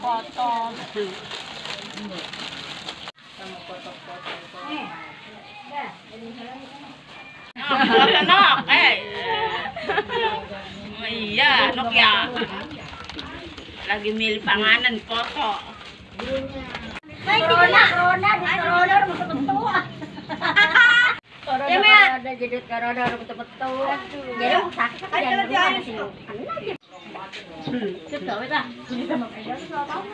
potong. Anak, iya, nok ya. Lagi milih panganan kosong. Corona betul-betul. Ada jadi corona betul-betul. Jadi sakit kan jangan di sini. Cepat dah. Ini sama kayak tahu.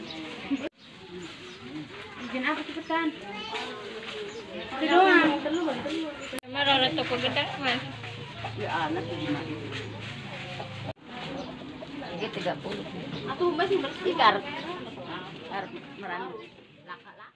Izin apa cepetan? Doang, telur. Marah rata gede, Mas. Ya anak ini. Ini 30. Aku masih bersih. Harus merang. Laka-laka.